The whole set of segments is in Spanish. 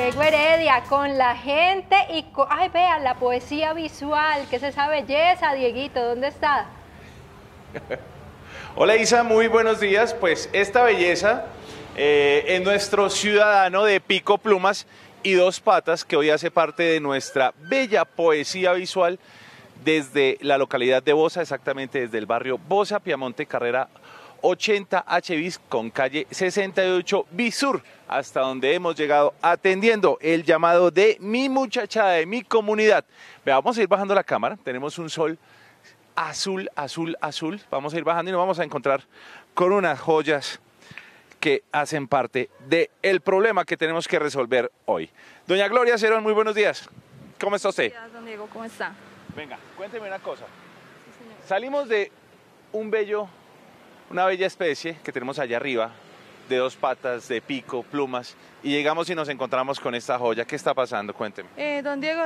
Diego Heredia con la gente y ay, vean la poesía visual, ¿qué es esa belleza, Dieguito? ¿Dónde está? Hola Isa, muy buenos días. Pues esta belleza es nuestro ciudadano de pico, plumas y dos patas que hoy hace parte de nuestra bella poesía visual desde la localidad de Bosa, exactamente desde el barrio Bosa, Piamonte, carrera 80 H bis con calle 68 Bisur, hasta donde hemos llegado atendiendo el llamado de mi muchachada, de mi comunidad. Vamos a ir bajando la cámara, tenemos un sol azul, azul, azul. Vamos a ir bajando y nos vamos a encontrar con unas joyas que hacen parte del problema que tenemos que resolver hoy. Doña Gloria Cerón, muy buenos días. ¿Cómo está usted? Buenos días, don Diego, ¿cómo está? Venga, cuénteme una cosa. Sí, señor. Salimos de una bella especie que tenemos allá arriba, de dos patas, de pico, plumas, y llegamos y nos encontramos con esta joya. ¿Qué está pasando? Cuénteme. Don Diego,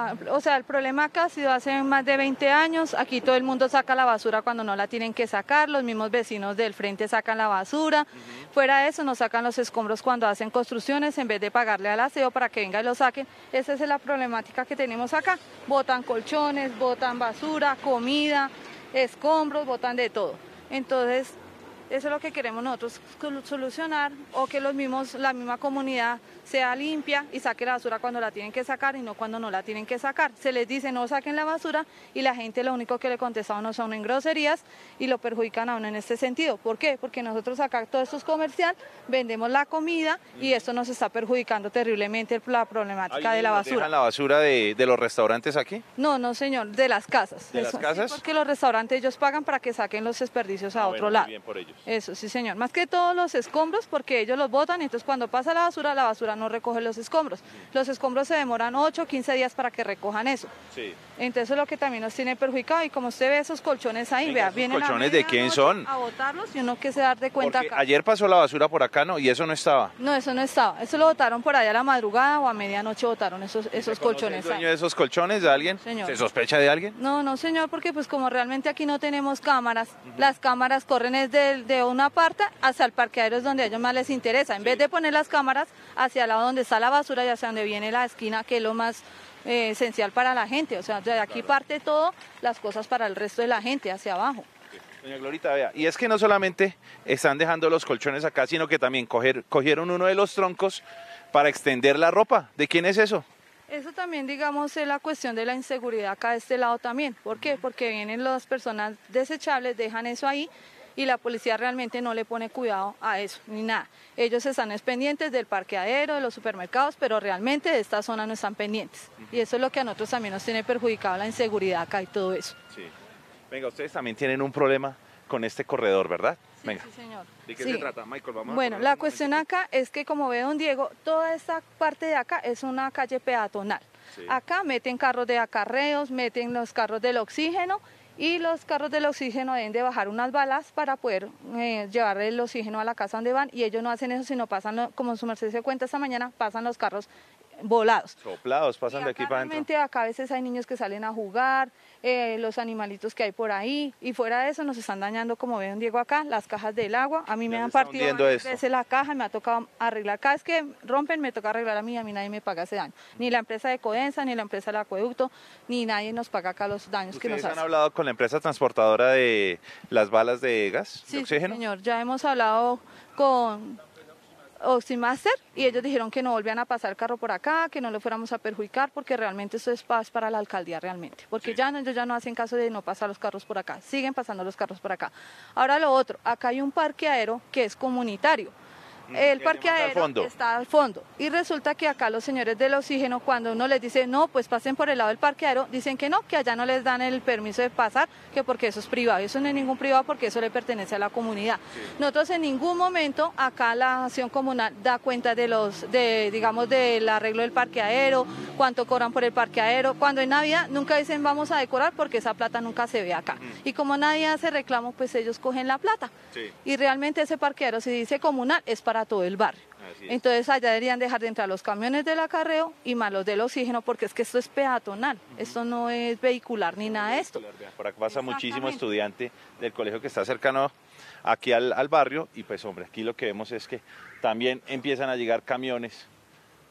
el problema acá ha sido hace más de 20 años. Aquí todo el mundo saca la basura cuando no la tienen que sacar. Los mismos vecinos del frente sacan la basura. Fuera de eso, nos sacan los escombros cuando hacen construcciones en vez de pagarle al aseo para que venga y lo saquen. Esa es la problemática que tenemos acá. Botan colchones, botan basura, comida, escombros, botan de todo. Entonces, eso es lo que queremos nosotros solucionar, o que la misma comunidad sea limpia y saque la basura cuando la tienen que sacar y no cuando no la tienen que sacar. Se les dice no saquen la basura y la gente lo único que le contesta a uno son en groserías y lo perjudican a uno en este sentido. ¿Por qué? Porque nosotros acá todo esto es comercial, vendemos la comida y esto nos está perjudicando terriblemente la problemática de la basura. ¿Dejan la basura de los restaurantes aquí? No, no señor, de las casas. ¿De las casas? Sí, porque los restaurantes ellos pagan para que saquen los desperdicios a otro lado. Muy bien por ellos. Eso, sí señor. Más que todos los escombros, porque ellos los botan, entonces cuando pasa la basura no recoge los escombros. Los escombros se demoran 8 o 15 días para que recojan eso. Sí. Entonces eso es lo que también nos tiene perjudicado. Y como usted ve esos colchones ahí, Venga, vea, ¿esos vienen colchones de quién son? a botarlos y uno que se dar de cuenta Porque acá. ayer pasó la basura por acá, ¿no? Y eso no estaba. No, eso no estaba. Eso lo botaron por allá a la madrugada o a medianoche botaron esos colchones. ¿El dueño de esos colchones de alguien? Señor. ¿Se sospecha de alguien? No, no señor, porque pues como realmente aquí no tenemos cámaras, las cámaras corren de una parte hacia el parqueadero, es donde a ellos más les interesa. En vez de poner las cámaras hacia el lado donde está la basura y hacia donde viene la esquina, que es lo más esencial para la gente. O sea, de aquí parte todo, las cosas para el resto de la gente, hacia abajo. Doña Glorita, vea, y es que no solamente están dejando los colchones acá, sino que también cogieron uno de los troncos para extender la ropa. ¿De quién es eso? Eso también, digamos, es la cuestión de la inseguridad acá de este lado también. ¿Por qué? Porque vienen las personas desechables, dejan eso ahí y la policía realmente no le pone cuidado a eso, ni nada. Ellos están pendientes del parqueadero, de los supermercados, pero realmente de esta zona no están pendientes. Y eso es lo que a nosotros también nos tiene perjudicado, la inseguridad acá y todo eso. Sí. Venga, ustedes también tienen un problema con este corredor, ¿verdad? Sí, Venga. sí, señor. ¿De qué Sí. se trata, Michael? Bueno, la cuestión acá es que, como ve don Diego, toda esta parte de acá es una calle peatonal. Sí. Acá meten carros de acarreos, meten los carros del oxígeno y los carros del oxígeno deben de bajar unas balas para poder llevar el oxígeno a la casa donde van, y ellos no hacen eso, sino pasan, como su merced se cuenta esta mañana, pasan los carros volados. Soplados, pasan Y de aquí acá para adentro. realmente acá a veces hay niños que salen a jugar, los animalitos que hay por ahí, y fuera de eso nos están dañando, como ve don Diego acá, las cajas del agua. A mí me Ya han se está partido hundiendo varias esto. veces la caja y me ha tocado arreglar. Cada vez que rompen me toca arreglar a mí nadie me paga ese daño. Ni la empresa de Codensa, ni la empresa del acueducto, ni nadie nos paga acá los daños que nos ¿Ustedes han hacen. hablado con la empresa transportadora de las balas de gas, de Sí, oxígeno? señor, ya hemos hablado con Oximaster y ellos dijeron que no volvían a pasar el carro por acá, que no lo fuéramos a perjudicar, porque realmente esto es paz para la alcaldía realmente, porque Sí. ellos ya no hacen caso de no pasar los carros por acá, siguen pasando los carros por acá. Ahora lo otro, acá hay un parqueadero que es comunitario. El parqueadero está al fondo y resulta que acá los señores del oxígeno, cuando uno les dice no, pues pasen por el lado del parqueadero, dicen que no, que allá no les dan el permiso de pasar, que porque eso es privado. Eso no es ningún privado, porque eso le pertenece a la comunidad. Sí. Nosotros en ningún momento acá la acción comunal da cuenta digamos, del arreglo del parqueadero, cuánto cobran por el parqueadero. Cuando en Navidad nunca dicen vamos a decorar, porque esa plata nunca se ve acá. Y como nadie hace reclamo, pues ellos cogen la plata. Sí. Y realmente ese parqueadero, si dice comunal, es para todo el barrio. Así es. Entonces allá deberían dejar de entrar los camiones del acarreo y más los del oxígeno, porque es que esto es peatonal, esto no es vehicular ni nada de esto. Por acá pasa muchísimo Exactamente. estudiante del colegio que está cercano aquí al barrio, y pues hombre, aquí lo que vemos es que también empiezan a llegar camiones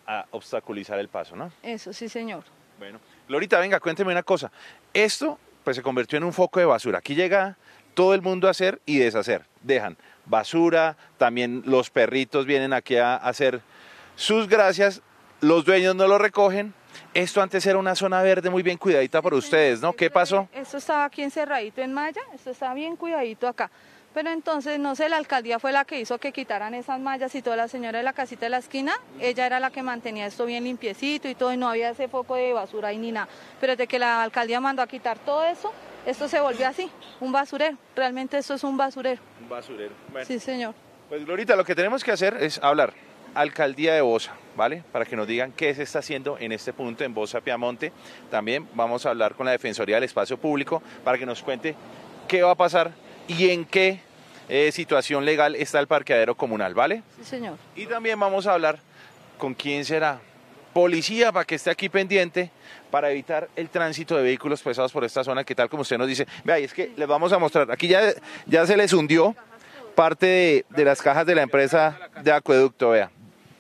a obstaculizar el paso, ¿no? Eso sí, señor. Bueno, Glorita, venga, cuénteme una cosa. Esto pues se convirtió en un foco de basura. Aquí llega todo el mundo a hacer y deshacer. Dejan basura, también los perritos vienen aquí a hacer sus gracias, los dueños no lo recogen. Esto antes era una zona verde muy bien cuidadita por ustedes, ¿no? ¿Qué pasó? Esto estaba aquí encerradito en malla, esto estaba bien cuidadito acá. Pero entonces, no sé, la alcaldía fue la que hizo que quitaran esas mallas y toda la señora de la casita de la esquina, ella era la que mantenía esto bien limpiecito y todo, y no había ese foco de basura ahí ni nada. Pero desde que la alcaldía mandó a quitar todo eso, esto se volvió así, un basurero. Realmente esto es un basurero. Un basurero. Bueno. Sí, señor. Pues Glorita, lo que tenemos que hacer es hablar. Alcaldía de Bosa, ¿vale? Para que nos digan qué se está haciendo en este punto en Bosa Piamonte. También vamos a hablar con la Defensoría del Espacio Público para que nos cuente qué va a pasar y en qué situación legal está el parqueadero comunal, ¿vale? Sí, señor. Y también vamos a hablar con quién será. Policía, para que esté aquí pendiente, para evitar el tránsito de vehículos pesados por esta zona, que tal como usted nos dice, vea, y es que les vamos a mostrar, aquí ya se les hundió parte de las cajas de la empresa de acueducto, vea.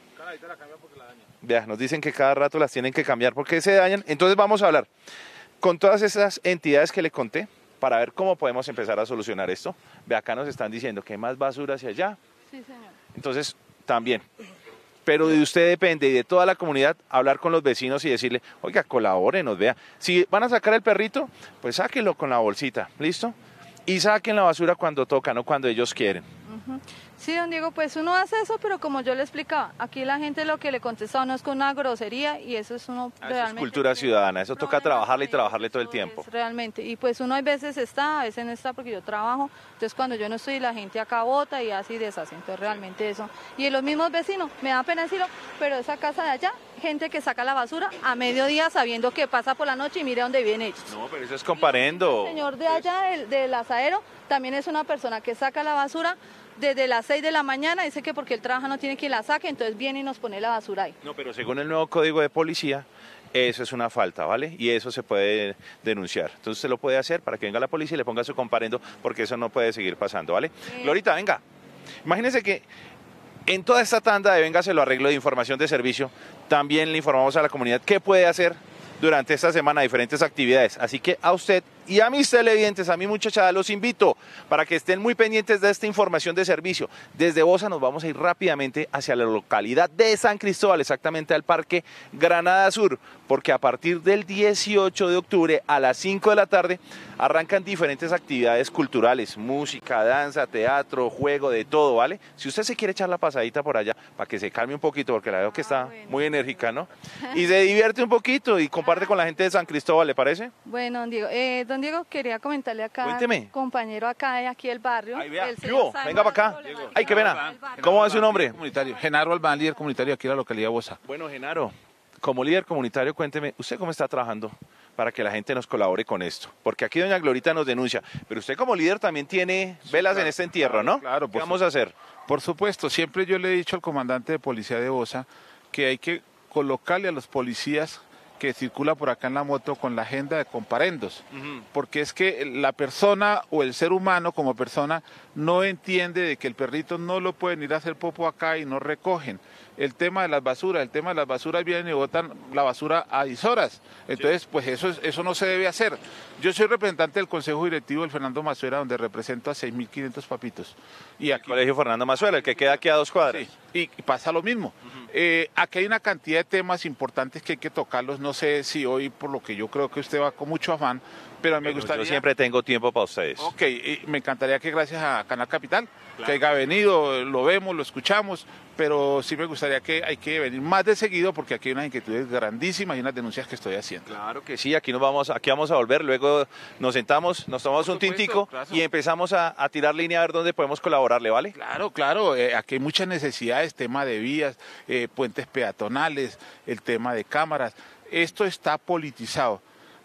Vea, nos dicen que cada rato las tienen que cambiar porque se dañan. Entonces vamos a hablar con todas esas entidades que le conté para ver cómo podemos empezar a solucionar esto. Vea, acá nos están diciendo que hay más basura hacia allá. Sí, señor. Entonces, también. Pero de usted depende y de toda la comunidad hablar con los vecinos y decirle, oiga, colabórenos, vea. Si van a sacar el perrito, pues sáquenlo con la bolsita, ¿listo? Y saquen la basura cuando toca, no cuando ellos quieren. Sí, don Diego, pues uno hace eso, pero como yo le explicaba, aquí la gente lo que le contesta a uno es con una grosería y eso es uno Eso realmente... es cultura ciudadana, eso toca trabajarle y trabajarle todo el Eso tiempo. es realmente, y pues uno a veces está, a veces no está porque yo trabajo, entonces cuando yo no estoy la gente acá bota y así deshace, entonces realmente eso. Y los mismos vecinos, me da pena decirlo, pero esa casa de allá, gente que saca la basura a mediodía sabiendo que pasa por la noche y mire dónde vienen ellos. No, pero eso es comparendo. El señor de allá, del asadero, también es una persona que saca la basura desde las 6 de la mañana, dice que porque él trabaja no tiene quien la saque, entonces viene y nos pone la basura ahí. No, pero según el nuevo código de policía, eso es una falta, ¿vale? Y eso se puede denunciar. Entonces usted lo puede hacer para que venga la policía y le ponga su comparendo, porque eso no puede seguir pasando, ¿vale? Glorita, venga. Imagínese que en toda esta tanda de Venga, se lo arreglo de información de servicio, también le informamos a la comunidad qué puede hacer durante esta semana diferentes actividades. Así que a usted y a mis televidentes, a mi muchachada, los invito para que estén muy pendientes de esta información de servicio. Desde Bosa nos vamos a ir rápidamente hacia la localidad de San Cristóbal, exactamente al Parque Granada Sur, porque a partir del 18 de octubre a las 5 de la tarde arrancan diferentes actividades culturales, música, danza, teatro, juego, de todo, ¿vale? Si usted se quiere echar la pasadita por allá, para que se calme un poquito, porque la veo que está muy enérgica, ¿no? Y se divierte un poquito y comparte con la gente de San Cristóbal, ¿le parece? Bueno, don Diego, quería comentarle acá, Cuénteme. Compañero acá de aquí del barrio. Ay, vea, el ¿qué señor hubo? sabe Venga más para acá. problemática Ay, qué pena. del barrio. ¿Cómo es su nombre? Comunitario. Genaro Albán, líder comunitario aquí en la localidad de Bosa. Bueno, Genaro, como líder comunitario, cuénteme, ¿usted cómo está trabajando para que la gente nos colabore con esto? Porque aquí doña Glorita nos denuncia, pero usted como líder también tiene velas claro, en este entierro, ¿no? claro, ¿Qué por vamos a hacer? Por supuesto, siempre yo le he dicho al comandante de policía de Bosa que hay que colocarle a los policías que circula por acá en la moto con la agenda de comparendos, porque es que la persona o el ser humano como persona no entiende de que el perrito no lo pueden ir a hacer popo acá y no recogen. El tema de las basuras vienen y botan la basura a 10 horas, entonces pues eso no se debe hacer. Yo soy representante del Consejo Directivo del Fernando Mazuera, donde represento a 6.500 papitos. Y aquí, Colegio Fernando Mazuela, el que queda aquí a 2 cuadras. sí, y pasa lo mismo. Aquí hay una cantidad de temas importantes que hay que tocarlos. No sé si hoy, por lo que yo creo que usted va con mucho afán, pero me gustaría... Yo siempre tengo tiempo para ustedes. Ok, y me encantaría que gracias a Canal Capital, que haya venido, lo vemos, lo escuchamos, pero sí me gustaría que hay que venir más de seguido porque aquí hay unas inquietudes grandísimas y unas denuncias que estoy haciendo. Claro que sí, aquí vamos a volver, luego nos sentamos, nos tomamos Por un supuesto, tintico claro. y empezamos a tirar línea a ver dónde podemos colaborarle, ¿vale? Claro, aquí hay muchas necesidades, tema de vías, puentes peatonales, el tema de cámaras. Esto está politizado.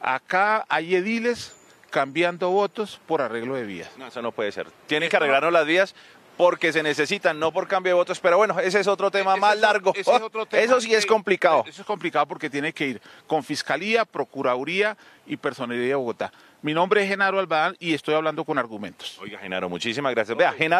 Acá hay ediles cambiando votos por arreglo de vías. No, eso no puede ser. Tienen que arreglarnos las vías porque se necesitan, no por cambio de votos, pero bueno, ese es otro tema más largo. Ese es otro tema Eso sí es complicado. Eso es complicado porque tiene que ir con Fiscalía, Procuraduría y Personería de Bogotá. Mi nombre es Genaro Albán y estoy hablando con argumentos. Oiga, Genaro, muchísimas gracias. Vea, Genaro.